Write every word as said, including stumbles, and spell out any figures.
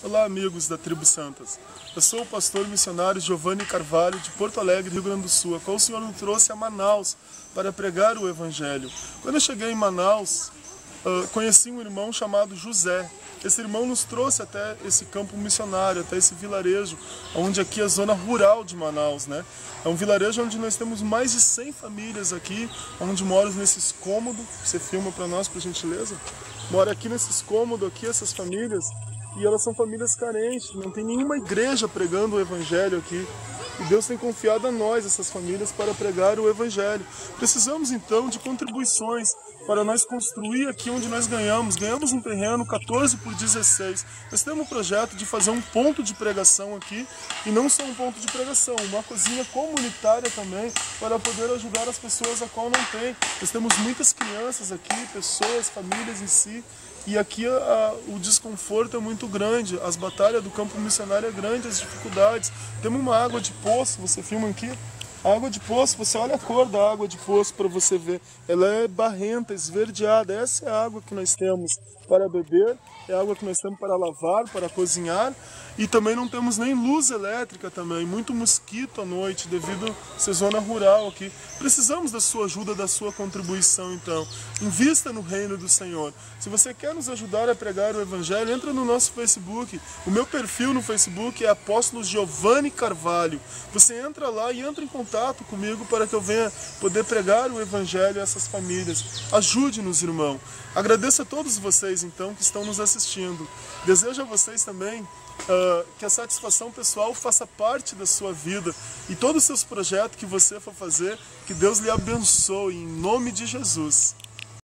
Olá, amigos da Tribo Santas. Eu sou o pastor missionário Giovanni Carvalho, de Porto Alegre, Rio Grande do Sul, a qual o Senhor nos trouxe a Manaus para pregar o Evangelho. Quando eu cheguei em Manaus, uh, conheci um irmão chamado José. Esse irmão nos trouxe até esse campo missionário, até esse vilarejo, onde aqui é a zona rural de Manaus, né? É um vilarejo onde nós temos mais de cem famílias aqui, onde moram nesses cômodos. Você filma para nós, por gentileza? Mora aqui nesses cômodos aqui, essas famílias. E elas são famílias carentes, não tem nenhuma igreja pregando o Evangelho aqui. E Deus tem confiado a nós, essas famílias, para pregar o Evangelho. Precisamos então de contribuições para nós construir aqui onde nós ganhamos. Ganhamos um terreno quatorze por dezesseis. Nós temos um projeto de fazer um ponto de pregação aqui, e não só um ponto de pregação, uma cozinha comunitária também, para poder ajudar as pessoas a qual não tem. Nós temos muitas crianças aqui, pessoas, famílias em si. E aqui a, o desconforto é muito grande, as batalhas do campo missionário é grande, as dificuldades. Temos uma água de poço, você filma aqui? A água de poço, você olha a cor da água de poço para você ver. Ela é barrenta, esverdeada. Essa é a água que nós temos para beber, é a água que nós temos para lavar, para cozinhar. E também não temos nem luz elétrica também, muito mosquito à noite devido a ser zona rural aqui. Precisamos da sua ajuda, da sua contribuição então. Invista no reino do Senhor. Se você quer nos ajudar a pregar o Evangelho, entra no nosso Facebook. O meu perfil no Facebook é Apóstolo Giovanni Carvalho. Você entra lá e entra em contato comigo para que eu venha poder pregar o Evangelho a essas famílias. Ajude-nos, irmão. Agradeço a todos vocês então que estão nos assistindo. Desejo a vocês também Uh, que a satisfação pessoal faça parte da sua vida e todos os seus projetos que você for fazer, que Deus lhe abençoe em nome de Jesus.